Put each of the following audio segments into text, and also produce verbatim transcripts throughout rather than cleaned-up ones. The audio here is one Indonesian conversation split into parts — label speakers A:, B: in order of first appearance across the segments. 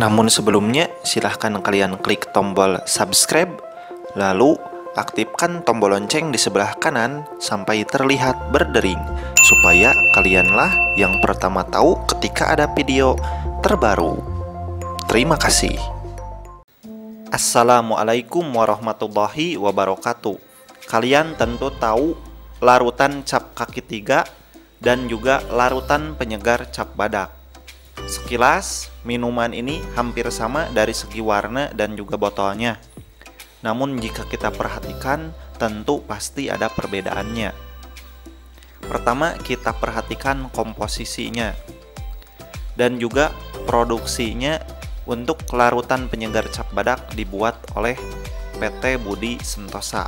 A: Namun sebelumnya, silahkan kalian klik tombol subscribe, lalu aktifkan tombol lonceng di sebelah kanan sampai terlihat berdering, supaya kalianlah yang pertama tahu ketika ada video terbaru. Terima kasih. Assalamualaikum warahmatullahi wabarakatuh. Kalian tentu tahu larutan cap kaki tiga dan juga larutan penyegar cap badak. Sekilas, minuman ini hampir sama dari segi warna dan juga botolnya. Namun jika kita perhatikan, tentu pasti ada perbedaannya. Pertama, kita perhatikan komposisinya dan juga produksinya. Untuk larutan penyegar cap badak dibuat oleh P T Budi Sentosa.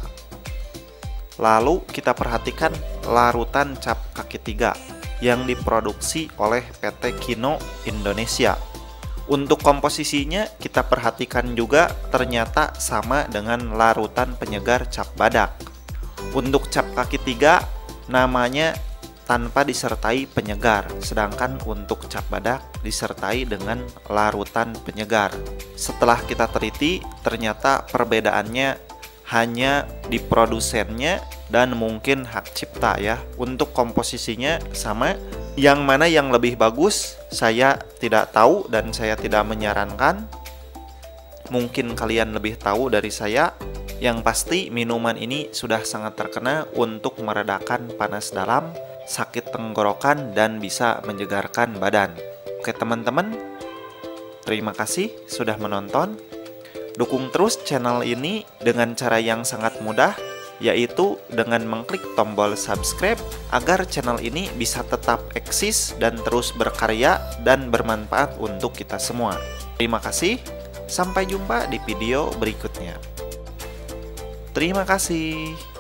A: Lalu kita perhatikan larutan cap kaki tiga yang diproduksi oleh P T Kino Indonesia. Untuk komposisinya kita perhatikan juga ternyata sama dengan larutan penyegar cap badak. Untuk cap kaki tiga namanya tanpa disertai penyegar, sedangkan untuk cap badak disertai dengan larutan penyegar. Setelah kita teliti, ternyata perbedaannya hanya di produsennya dan mungkin hak cipta ya. Untuk komposisinya sama, yang mana yang lebih bagus saya tidak tahu dan saya tidak menyarankan. Mungkin kalian lebih tahu dari saya. Yang pasti minuman ini sudah sangat terkenal untuk meredakan panas dalam, sakit tenggorokan, dan bisa menyegarkan badan. Oke teman-teman, terima kasih sudah menonton. Dukung terus channel ini dengan cara yang sangat mudah, yaitu dengan mengklik tombol subscribe agar channel ini bisa tetap eksis dan terus berkarya dan bermanfaat untuk kita semua. Terima kasih, sampai jumpa di video berikutnya. Terima kasih.